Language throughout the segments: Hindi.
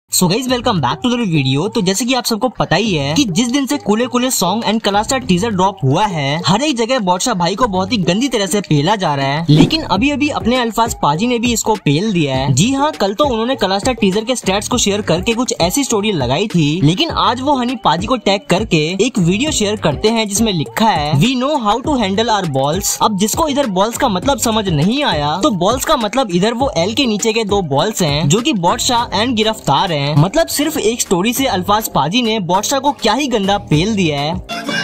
So guys welcome back to the video. तो जैसे कि आप सबको पता ही है कि जिस दिन से कूले कूले सॉन्ग एंड क्लास्टर टीजर ड्रॉप हुआ है, हर एक जगह बादशाह भाई को बहुत ही गंदी तरह से पेला जा रहा है। लेकिन अभी अभी अपने अल्फाज पाजी ने भी इसको पेल दिया है। जी हाँ, कल तो उन्होंने क्लास्टर टीजर के स्टैट्स को शेयर करके कुछ ऐसी स्टोरी लगाई थी, लेकिन आज वो हनी पाजी को टैग करके एक वीडियो शेयर करते हैं जिसमें लिखा है we know how to handle our balls. अब जिसको इधर बॉल्स का मतलब समझ नहीं आया, तो बॉल्स का मतलब इधर वो एल के नीचे के दो बॉल्स हैं जो कि बादशाह एंड गिरफ्तार हैं। मतलब सिर्फ एक स्टोरी से अल्फाज पाजी ने बादशाह को क्या ही गंदा पेल दिया है।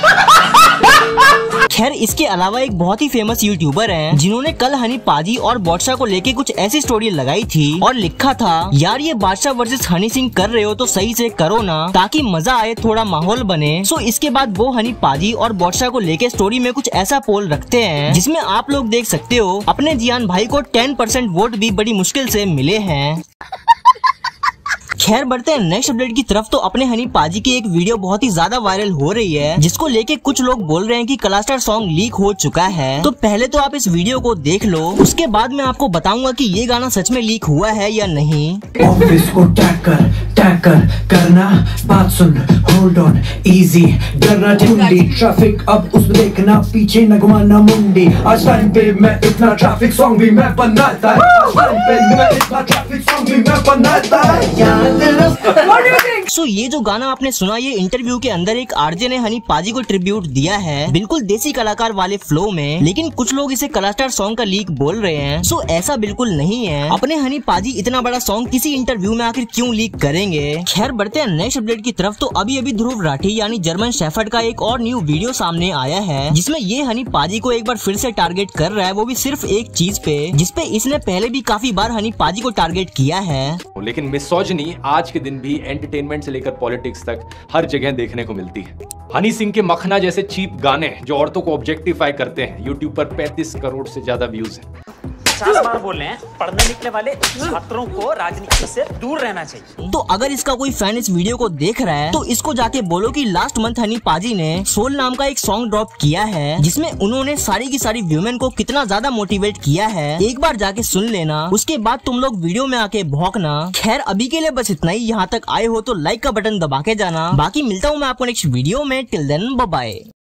खैर, इसके अलावा एक बहुत ही फेमस यूट्यूबर हैं जिन्होंने कल हनी पाजी और बादशाह को लेके कुछ ऐसी स्टोरी लगाई थी और लिखा था यार ये बादशाह वर्सेस हनी सिंह कर रहे हो तो सही से करो ना, ताकि मजा आए, थोड़ा माहौल बने। सो इसके बाद वो हनी पाजी और बादशाह को लेके स्टोरी में कुछ ऐसा पोल रखते हैं जिसमें आप लोग देख सकते हो अपने जियान भाई को 10% वोट भी बड़ी मुश्किल से मिले हैं। खैर, बढ़ते हैं नेक्स्ट अपडेट की तरफ। तो अपने हनी पाजी की एक वीडियो बहुत ही ज्यादा वायरल हो रही है जिसको लेके कुछ लोग बोल रहे हैं कि क्लास्टर सॉन्ग लीक हो चुका है। तो पहले तो आप इस वीडियो को देख लो, उसके बाद मैं आपको बताऊंगा कि ये गाना सच में लीक हुआ है या नहीं। ऑफिस को टैग कर करना, बात सुन, होल्ड ऑन, इजी, डरना ठुंडी, ट्रैफिक अब उसमें देखना, पीछे न घुमाना मुंडी। आज टाइम पे मैं इतना ट्रैफिक सॉन्ग भी मैं बनाता है, आज टाइम पे मैं इतना ट्रैफिक सॉन्ग भी मैं बनाता है। सो ये जो गाना आपने सुना, ये इंटरव्यू के अंदर एक आरजे ने हनी पाजी को ट्रिब्यूट दिया है, बिल्कुल देसी कलाकार वाले फ्लो में। लेकिन कुछ लोग इसे क्लास्टर सॉन्ग का लीक बोल रहे हैं। सो ऐसा बिल्कुल नहीं है। अपने हनी पाजी इतना बड़ा सॉन्ग किसी इंटरव्यू में आखिर क्यों लीक करेंगे। खैर, बढ़ते हैं नेक्स्ट अपडेट की तरफ। तो अभी अभी ध्रुव राठी यानी जर्मन शेफर्ड का एक और न्यू वीडियो सामने आया है जिसमें ये हनी पाजी को एक बार फिर से टारगेट कर रहा है, वो भी सिर्फ एक चीज पे जिसपे इसने पहले भी काफी बार हनी पाजी को टारगेट किया है। लेकिन मिसोजिनी आज के दिन भी एंटरटेनमेंट से लेकर पॉलिटिक्स तक हर जगह देखने को मिलती है। हनी सिंह के मखना जैसे चीप गाने जो औरतों को ऑब्जेक्टिफाई करते हैं, यूट्यूब पर 35 करोड़ से ज्यादा व्यूज हैं। 50 बार बोल रहे हैं, पढ़ने निकले वाले छात्रों को राजनीति से दूर रहना चाहिए। तो अगर इसका कोई फैन इस वीडियो को देख रहा है तो इसको जाके बोलो कि लास्ट मंथ हनी पाजी ने सोल नाम का एक सॉन्ग ड्रॉप किया है जिसमें उन्होंने सारी की सारी व्यूमेन को कितना ज्यादा मोटिवेट किया है। एक बार जाके सुन लेना, उसके बाद तुम लोग वीडियो में आके भौंकना। खैर, अभी के लिए बस इतना ही। यहाँ तक आए हो तो लाइक का बटन दबा के जाना। बाकी मिलता हूँ मैं आपको नेक्स्ट वीडियो में। Till then bye bye.